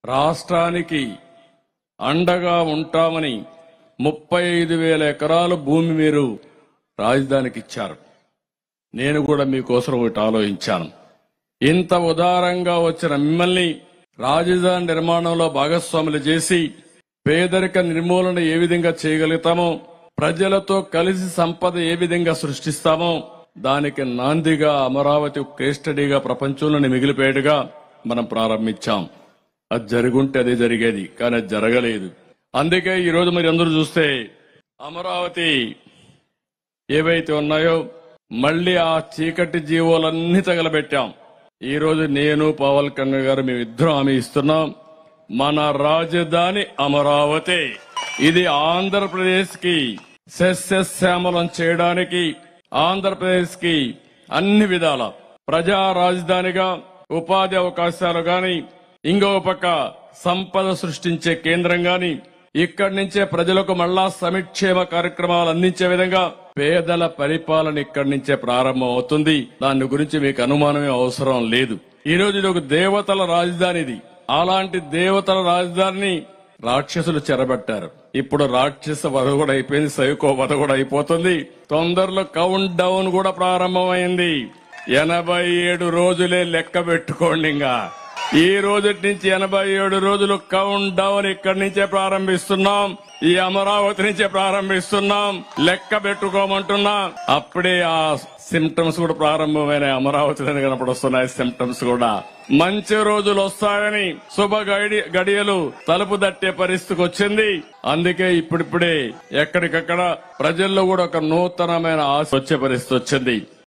రాష్ట్రానికి అండగా ఉంటామని 35,000 ఎకరాల భూమి మీరు రాజధానికి ఇచ్చారు. నేను కూడా మీకోసం ఒకటి ఆలోచించాను. ఇంత ఉదారంగా వచ్చిన మిమ్మల్ని రాజధాని నిర్మాణంలో భాగస్వాములు చేసి పేదరిక నిర్మూలన ఏ విధంగా చేయగలుగుతామో, ప్రజలతో కలిసి సంపద ఏ విధంగా సృష్టిస్తామో దానికి నాందిగా అమరావతి కేస్ స్టడీగా ప్రపంచంలోని మిగిలిపోయేట్టుగా మనం ప్రారంభించాం. అది జరుగుంటే అదే జరిగేది, కానీ అది జరగలేదు. అందుకే ఈ రోజు మీరు అందరూ చూస్తే అమరావతి ఏవైతే ఉన్నాయో మళ్లీ ఆ చీకటి జీవోలన్నీ తగలబెట్టాం. ఈ రోజు నేను పవన్ కళ్యాణ్ గారు మేమిద్దరం హామీ ఇస్తున్నాం, మన రాజధాని అమరావతి. ఇది ఆంధ్రప్రదేశ్ కి సస్యశ్యామలం చేయడానికి, ఆంధ్రప్రదేశ్ కి అన్ని విధాల ప్రజా రాజధానిగా ఉపాధి అవకాశాలు గాని, ఇంకో పక్క సంపద సృష్టించే కేంద్రం గాని, ఇక్కడి నుంచే ప్రజలకు మళ్లా సంక్షేమ కార్యక్రమాలు అందించే విధంగా పేదల పరిపాలన ఇక్కడి నుంచే ప్రారంభం అవుతుంది. దాని గురించి మీకు అనుమానమే అవసరం లేదు. ఈ రోజు ఇది ఒక దేవతల రాజధాని. ఇది అలాంటి దేవతల రాజధానిని రాక్షసులు చెరబట్టారు. ఇప్పుడు రాక్షస వధ కూడా అయిపోయింది, సైకో వధ కూడా అయిపోతుంది. తొందరలో కౌంట్ డౌన్ కూడా ప్రారంభమైంది. 87 రోజులే లెక్క పెట్టుకోండి. ఇంకా ఈ రోజు నుంచి 87 రోజులు కౌంట్ డౌన్ ఇక్కడి నుంచే ప్రారంభిస్తున్నాం. ఈ అమరావతి నుంచే ప్రారంభిస్తున్నాం. లెక్క పెట్టుకోమంటున్నా. అప్పుడే ఆ సిమ్టమ్స్ కూడా ప్రారంభమైన అమరావతి కనపడొస్తున్నాయి. సిమ్టమ్స్ కూడా మంచి రోజులు వస్తాయని శుభ గడియలు తలుపు తట్టే పరిస్థితికి వచ్చింది. అందుకే ఇప్పుడిప్పుడే ఎక్కడికక్కడ ప్రజల్లో కూడా ఒక నూతనమైన ఆశ వచ్చే పరిస్థితి వచ్చింది.